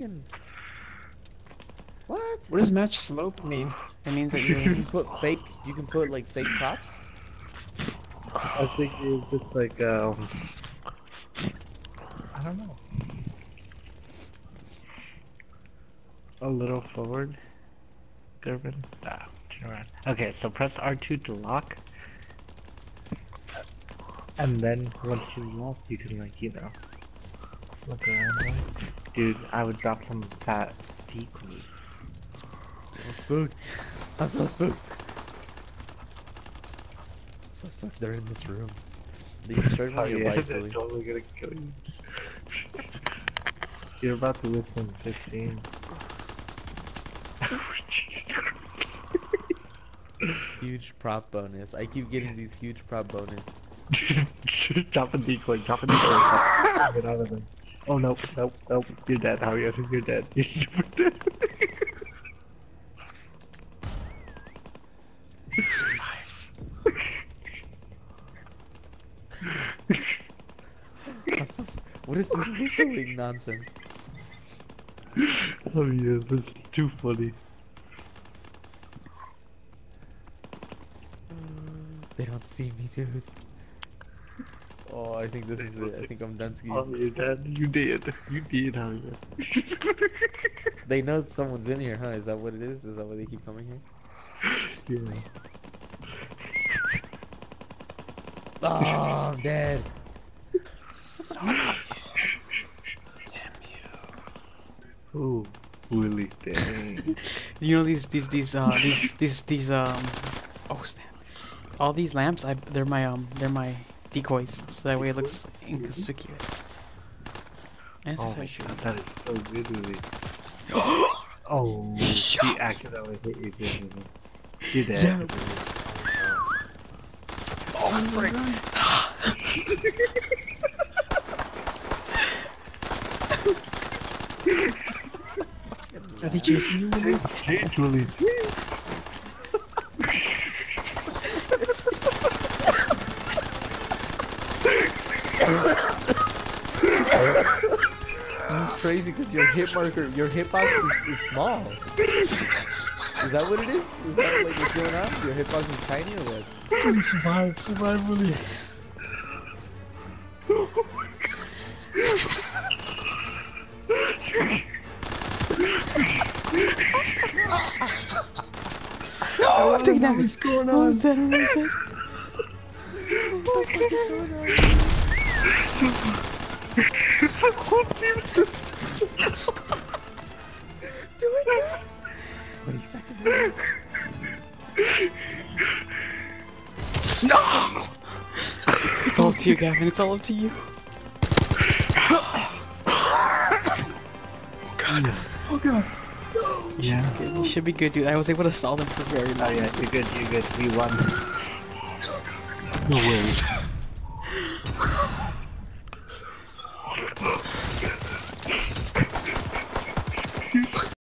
fucking... What? What does match slope mean? It means that You you're. can put fake, you can put like fake props? I think it's just like, I don't know. A little forward. Gervin. Ah, turn around. Okay, so press R2 to lock. And then once you lock, you can like, you know, look around like. Dude, I would drop some fat decoys. I'm spooked. I'm so spooked. So spooked. They're in this room. They destroyed one of your lights, they're Billy. totally gonna kill you. You're about to listen 15. Huge prop bonus. I keep getting these huge prop bonus. Drop a decoy, drop a decoy. Get out of there. Oh nope, nope, nope. You're dead, Javier. You're dead. You're super dead. It survived. What is this whistling nonsense? Oh yeah, that's too funny. They don't see me, dude. Oh, I think this is it. I think I'm done Oh, skis. you're dead. You did. You did, Javier. They know someone's in here, huh? Is that what it is? Is that why they keep coming here? Yeah. Oh, I'm dead. Damn you. Oh, Willie, dang. You know these oh snap! All these lamps, they're my decoys, so that way it looks inconspicuous. And Oh that's my how god, that is so good, Willie. Oh, Shut he accidentally hit you, didn't he? You're dead. Yeah. Oh, frick. Are they chasing you, Willie? Change, Willie. This is crazy because your hit marker, your hitbox is small. Is that what it is? Is that like what's going on? Your hitbox is tiny or what? Willie, survive, survive, Willie. Oh, I'm taking damage. What's going I was on? dead. I was dead. Do it! 20 seconds. Wait. No! It's all up to you, Gavin. It's all up to you. God. Oh god. Yeah. You should be good, dude. I was able to stall them for very Oh long. yeah, you're good, you're good. We won. No way.